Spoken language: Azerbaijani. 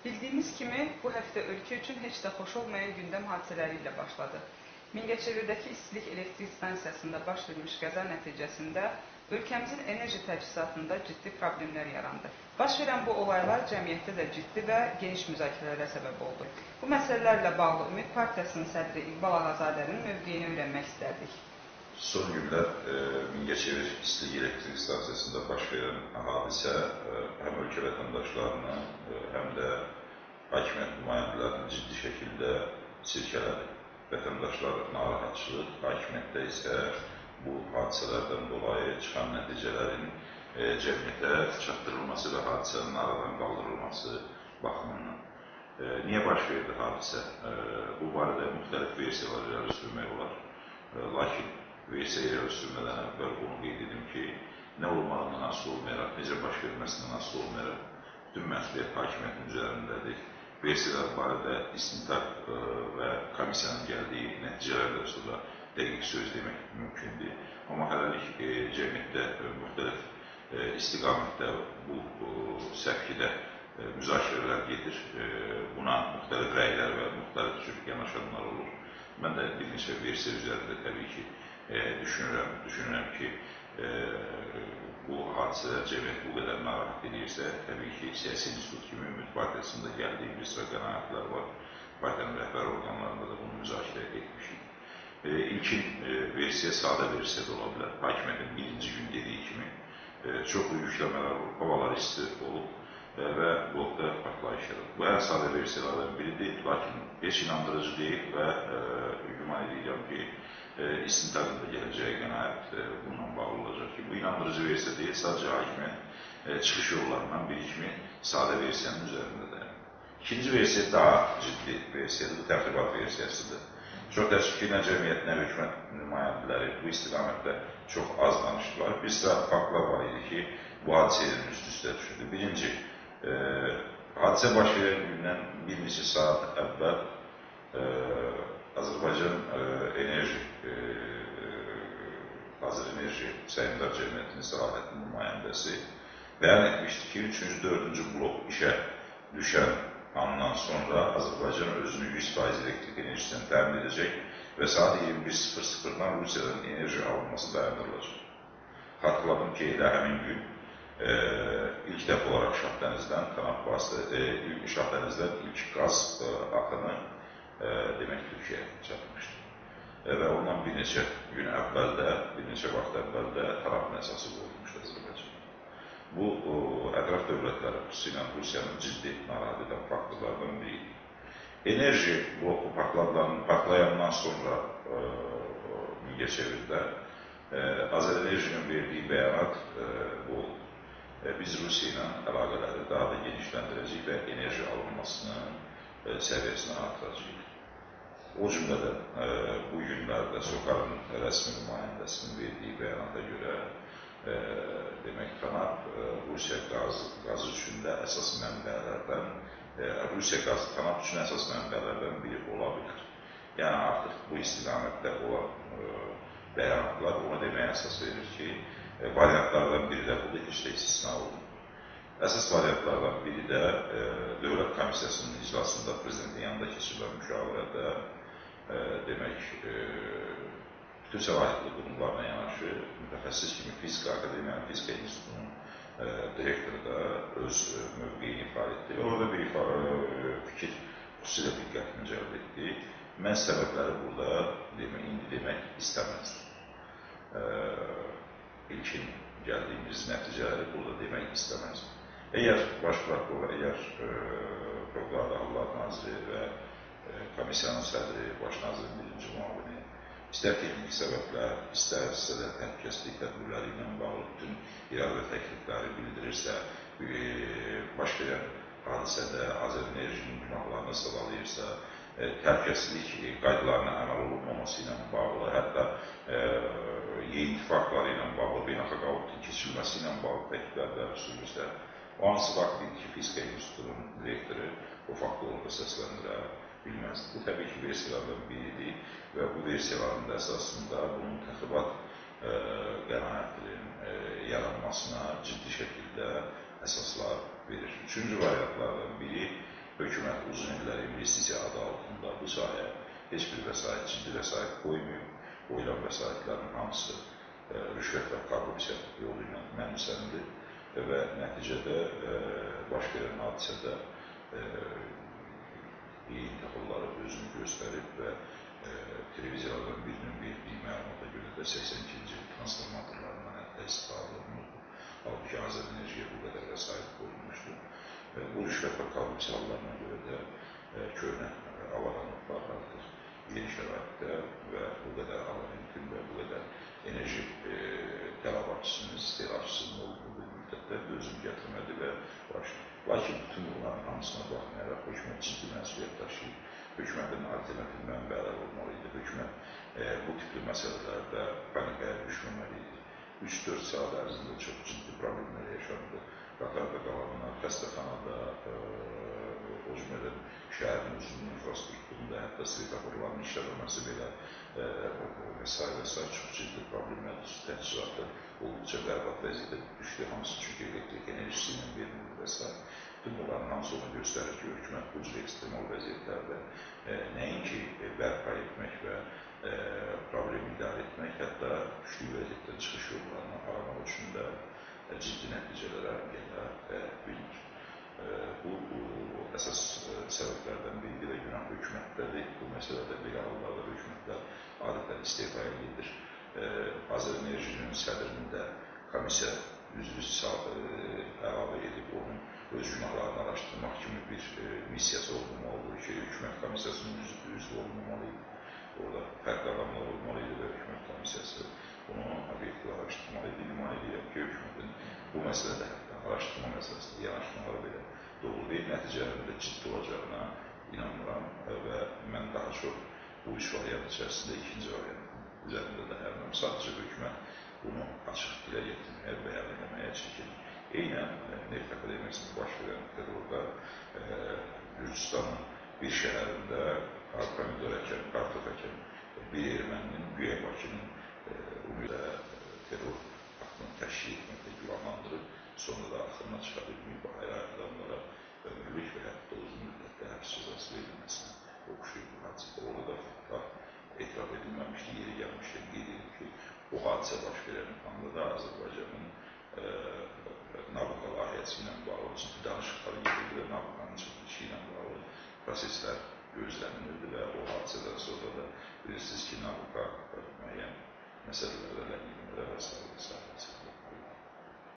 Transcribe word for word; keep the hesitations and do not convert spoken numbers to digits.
Bildiyimiz kimi, bu həftə ölkə üçün heç də xoş olmayan gündəm hadisələri ilə başladı. Mingəçevirdəki istilik elektrik stansiyasında baş vermiş qəza nəticəsində ölkəmizin enerji təchizatında ciddi problemlər yarandı. Baş verən bu olaylar cəmiyyətdə də ciddi və geniş müzakirələrə səbəb oldu. Bu məsələlərlə bağlı Ümid Partiyasının sədri İqbal Ağazadənin mövqeyini öyrənmək istərdik. Son günlər e, Mingəçevir istilik elektrik stansiyasında baş verən hadisə e, həm ölkə vətəndaşlarını, e, həm də hakimiyyət nümayəndələrini ciddi şəkildə sirkələdi. Vətəndaşlar narahatçılıq, hakimiyyətdə isə bu hadisələrdən dolayı çıxan nəticələrin e, cəmiyyətə çatdırılması və hadisənin aradan qaldırılması baxımından. E, niyə baş verdi hadisə? E, bu barədə müxtəlif versiyalar irəli sürmək olar. E, lakin versiya irəli sürmədən əvvəl onu qeyd edim ki, nə olmağından asılı olmayaraq, necə baş verməsindən asılı olmayaraq, bütün məsuliyyət hakimiyyətin üzərindədir. Versiyalar barədə istintaq və komissiyanın gəldiyi nəticələrlə sonra dəqiq söz demək mümkündür. Amma hələlik e, cəmiyyətdə müxtəlif e, istiqamətdə bu səpkidə e, müzakirələr gedir. E, buna müxtəlif rəylər və müxtəlif cür yanaşanlar olur. Mən də bir neçə versiya üzərində təbii ki, e, düşünürəm, düşünürəm ki, e, bu hadisələr cəmiyyət bu qədər narahat edirsə, təbii ki, siyasi institut kimi Ümid Partiyasında gəldiyi bir sıra qənaətlər var. Partiyanın rəhbər orqanlarında da bunu müzakirə etmişik. E, ilkin e, versiya sadə versiya da ola bilər. Hakimiyyətin birinci gün dediyi kimi e, çoxlu yükləmələr olub, havalar isti olub e, və blokda partlayış yaradıb. Bu ən sadə versiyalardan biridir, lakin heç inandırıcı deyil və e, güman edirəm ki, E, istintaqın da gələcəyə qənaət e, bununla bağlı olacaq ki, bu inandırıcı versiya deyil, sadəcə hakimiyyət e, çıxış yollarından biri kimi sadə versiyanın üzərində dayanır. İkinci versiya daha ciddi versiyadır, bu təxribat versiyasıdır. Çox təəssüf ki, nə cəmiyyət, nə hökumət nümayəndələri bu istiqamətdə çox az danışdılar. Bir sıra faktlar var idi ki, bu hadisənin üst-üstə düşürdü. Birinci, e, hadisə baş verən gündən bir neçə saat əvvəl e, Azərbaycan e, enerji, e, Azər Enerji Səhmdar Cəmiyyətinin səlahiyyətinin nümayəndəsi bəyan etmişdi ki, üçüncü, dördüncü blok işə düşən andan sonra Azərbaycan özünü yüz faiz elektrik enerjisindən təmin edəcək və saat iyirmi bir sıfır sıfırdan Rusiyadan enerji alınması dayandırılacaq. Xatırladım ki, elə həmin gün e, ilk dəfə olaraq Şahdənizdən, Tanap vasitə, e, Şahdənizdən ilk qaz e, axını E, demək Türkiyə çatmışdı. E, və ondan bir neçə gün əvvəl də, bir neçə vaxt əvvəl də tarafın əsası qoyulmuşdu Azərbaycanda. Bu, o, ətraf dövlətləri, xüsusilə Rusiyanın ciddi narahat edən faktorlardan biridir. Enerji bloku partlayandan sonra e, Mingəçevirdə e, Azər Enerjinin verdiyi bəyanat e, bu e, biz Rusiya ilə əlaqələri daha da genişləndirəcək və enerji alınmasının e, səviyyəsini artıracaq. O cümlədən e, bu günlərdə SOCAR-ın rəsmi nümayəndəsinin verdiyi bəyanata görə e, demək Tanap e, Rusiya qazı, qazı üçün də əsas mənbələrdən, e, Rusiya qazı Tanap üçün əsas mənbələrdən biri ola bilər. Yəni artıq bu istiqamətdə olan e, bəyanatlar ona deməyə əsas verir ki, e, variantlardan biri də budur, heç də istisna olunur. Əsas variantlardan biri də e, Dövlət Komissiyasının iclasında prezidentin yanında keçirilən müşavirədə e, demək, e, bütün səlahiyyətli qurumlarına yanaşı mütəxəssis kimi Fizika Akademiyanın Fizika İnstitutunun e, direktoru da öz e, mövqeyini ifadə etdi. Orada bir ifadə, e, fikir xüsusilə diqqətini cəlb etdi. Mən səbəbləri burada demək, indi demək istəməzdim. E, ilkin gəldiyimiz nəticələri burada demək istəməzdim. Əgər baş prokuror, əgər e, Fövqəladə Hallar Naziri və e, komissiyanın sədri, baş nazirin birinci müavini, istər texnik səbəblər, istərsə də təhlükəsizlik tədbirləri ilə bağlı bütün iradə təklifləri bildirirsə, e, baş verən hadisədə Azər Enerjinin günahlarını sadalayırsa, e, təhlükəsizlik qaydalarına əməl olunmaması ilə bağlı, hətta e, yeni faktları ilə bağlı, beynəlxalq auditin keçirilməsi ilə bağlı təkliflər sürürsə, o hansı vaxt idi ki, Fizika İnstitutunun direktoru o faktları səsləndirə bilməzdir. Bu, təbii ki, versiyalardan biridir və bu versiyaların əsasında bunun təxribat e, qənaətinin e, yaranmasına ciddi şəkildə əsaslar verir. Üçüncü variantlardan biri hökumət uzun illər investisiya adı altında bu sahəyə heç bir vəsait, ciddi vəsait qoymuyor. Qoyulan vəsaitlərin hamısı e, rüşvət və korrupsiya yolu ilə mənimsənildi və nəticədə e, baş verən hadisədə e, intihorları özünü göstərib və e, televiziyalardan birinin verdiyi məlumata görə də səksən ikinci il transformatorlarından hətta istifadə olunurdu. Halbuki Azər Enerjiyə bu qədər vəsait qoyulmuşdu. E, bu rüşvət və korrupsiya hallarına görə də e, köhnə avadanlıqlar artıq yeni şəraitdə və bu qədər avadanlıqın və bu qədər enerji e, tələbatçısının, istehlakçısının olduğu bir müddətdə özünü gətirmədi və başladı. Lakin bütün bunların hamısına baxmayaraq hökumət ciddi məsuliyyət daşıyır. Hökumətin alternativ mənbələri olmalıydı. Hökumət e, bu tipli məsələlərdə panikaya düşməməli idi. üç dörd saat ərzində çox ciddi problemlər yaşandı. Qatarda qalanlar, xəstəxanada, e, o cümlədən şəhərin özünün infrastrukturunda, hətta svetoforların işlənməsi belə e, və s. və s. çox ciddi problemlər, təchizatı olduqca bərbad vəziyyətə düşdü. Hamısı çünki elektrik enerjisi ilə verilir və s. Bütün bunların hamısı onu göstərir ki, hökumət bu cür ekstremal vəziyyətlərdə e, nəinki bərpa etmək və e, problemi idarə etmək, hətta düşdüyü vəziyyətdən çıxış yollarını aramaq üçün də e, ciddi nəticələrə gələ e, bilir. E, bu, bu əsas e, səbəblərdən biridir və günah hökumətdədir. Bu məsələdə belə hallarda hökumətlər adətən istefa edir. E, Azər Enerjinin sədrinin də komissiya üzvü e, əlavə edib onun öz günahlarını araşdırmaq kimi bir e, missiyası olmamalıdır ki, hökumət komissiyasının üzvü, üzvü olmamalıydı. Orada fərqli adamlar olmalıydı və hökumət komissiyası bunu obyektiv araşdırmalıydı. Güman edirəm ki, hökumətin bu məsələdə hətta araşdırma məsələsində yanaşmaları belə doğru deyil, nəticələrində ciddi olacağına inanmıram və mən daha çox bu üç variant içərisində ikinci variantın üzərində dayanıram. Sadəcə hökumət bunu açıq dilə getirməyə, bəyan etməyə çəkilir. Eynən Neft Akademiyasında baş verən terrorda e, Gürcistanın bir şəhərində pomidor əkən, kartof əkən bir erməninin güya Bakının e, ümumiyyətlə terror aktını təşkil etməklə gümanlandırıb, sonra da axırına çıxabilməyib ayrı adamlara ömürlük və hətta uzun müddətdə həbs cəzası verilməsinə oxşuyub bu hadisədə. Orada da faktlar etiraf edilməmişdi, yeri gəlmişdir, qeyd edib ki, bu hadisə baş verən anda da Azərbaycanın e, Nabucco layihəsi ilə bağlı ciddi danışıqları gedirdi və Nabucco'nun çəkilişi ilə bağlı proseslər gözlənilirdi və o hadisədən sonra da bilirsiniz ki, Nabucco müəyyən məsələlərdə ləngimələrə və s.